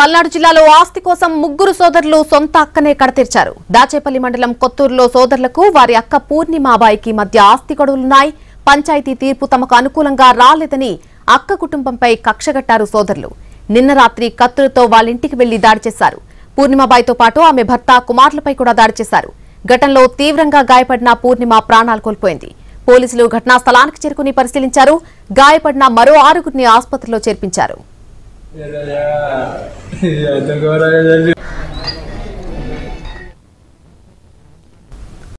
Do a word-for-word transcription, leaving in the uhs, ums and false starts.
పల్నాడు జిల్లాలో ఆస్తి కోసం ముగ్గురు సోదరులు సొంత అక్కనే కడతీర్చారు. దాచేపల్లి మండలం కొత్తూరులో సోదరులకు వారి అక్క పూర్ణిమాబాయికి మధ్య ఆస్తి గొడవలున్నాయి. పంచాయతీ తీర్పు తమకు అనుకూలంగా రాలేదని అక్క కుటుంబంపై కక్షగట్టారు సోదరులు. నిన్న రాత్రి కత్తులతో వాళ్ళింటికి వెళ్లి దాడి చేశారు. పూర్ణిమాబాయితో పాటు ఆమె భర్త కుమారులపై కూడా దాడి చేశారు. ఘటనలో తీవ్రంగా గాయపడిన పూర్ణిమ ప్రాణాలు కోల్పోయింది. పోలీసులు ఘటనా స్థలానికి చేరుకుని పరిశీలించారు. గాయపడిన మరో ఆరుగురిని ఆసుపత్రిలో చేర్పించారు.